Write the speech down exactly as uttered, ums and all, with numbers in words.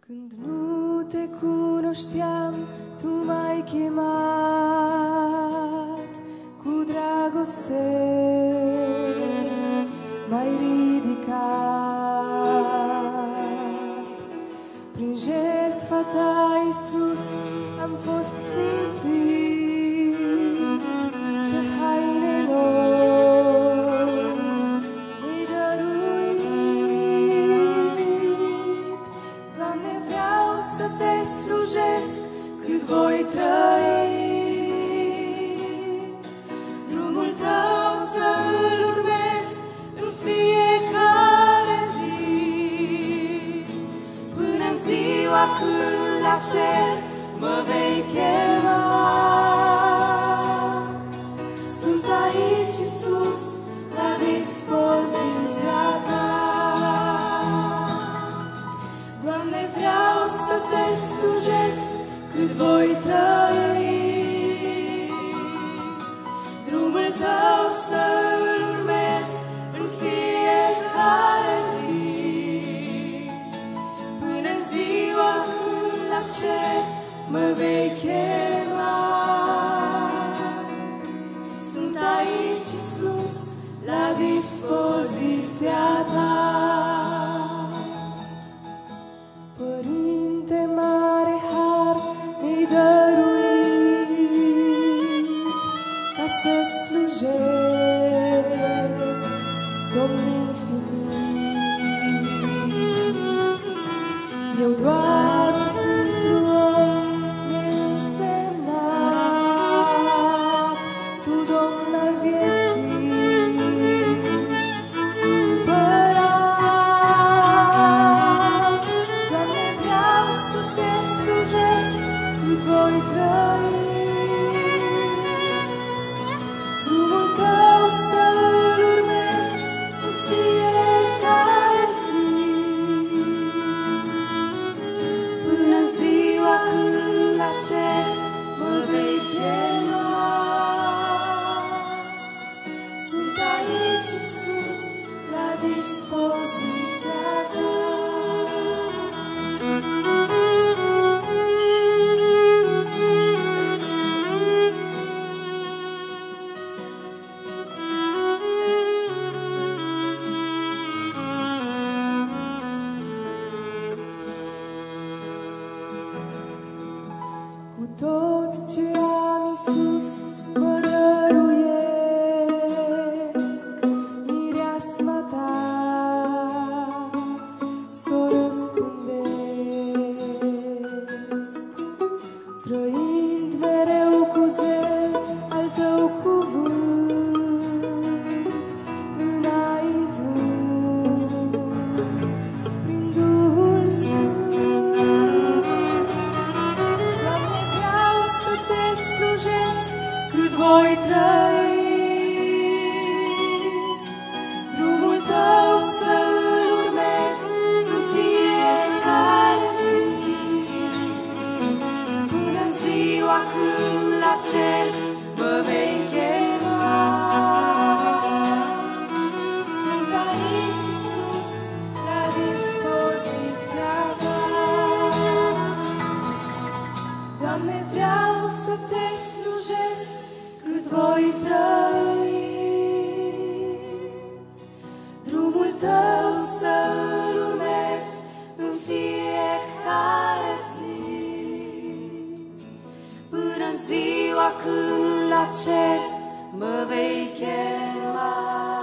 Când nu te cunoșteam, tu m-ai chemat cu dragoste, m-ai ridicat. Prin jertfa ta, Iisus, am fost sfințit. Ce haine noi mi-ai dăruit. Doamne, vreau să te slujesc cât voi trăi. Drumul tău să îl urmez în fiecare zi, până în ziua când la cer mă vei chema. Sunt aici, Iisus, la dispoziția ta. Doamne, vreau să te slujesc cât voi trăi. Drumul tău să îl urmez în fiecare zi, până în ziua când la cer mă vei chema. Sunt aici, Iisus, la dispoziția ta. Părinte mare har mi-ai dăruit ca să-ți slujesc, Domn infinit. Eu doar un simplu om neînsemnat, tu, Domn al vieții, împărat. Doamne, vreau să te slujesc cât voi trăi. Drumul tău să îl urmez în fiecare zi, până în ziua când la cer mă vei chema. Sunt aici, Iisus, la dispoziția ta. Cu tot ce am, Iisus, mă dăruiesc, mireasma ta s-o răspândesc, trăind mereu cu zel al tău cuvânt, înaintând prin Duhul Sfânt. Doamne, vreau să te slujesc cât voi trăi. Drumul tău să îl urmez în fiecare zi, până în ziua când la cer mă vei chema. Sunt aici, Iisus, la dispoziția ta. Doamne, vreau să te slujesc cât voi trăi. Drumul tău să îl urmez în fiecare zi, până în ziua când la cer mă vei chema.